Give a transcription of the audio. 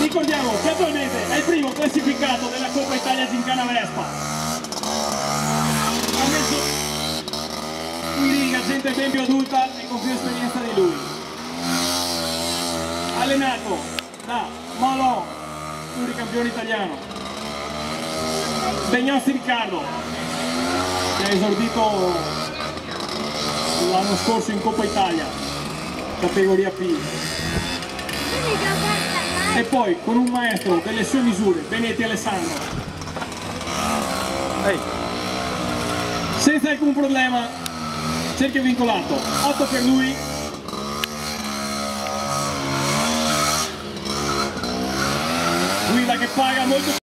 Ricordiamo che attualmente è il primo classificato della Coppa Italia Gincana Vespa. Ha messo in riga gente ben più adulta e con più esperienza di lui. Allenato da Malò, pluricampione italiano. Begnazzi Riccardo, che ha esordito l'anno scorso in Coppa Italia, categoria P. E poi con un maestro delle sue misure, Benetti Alessandro. Senza alcun problema, cerchio vincolato, 8 per lui. Guida che paga molto.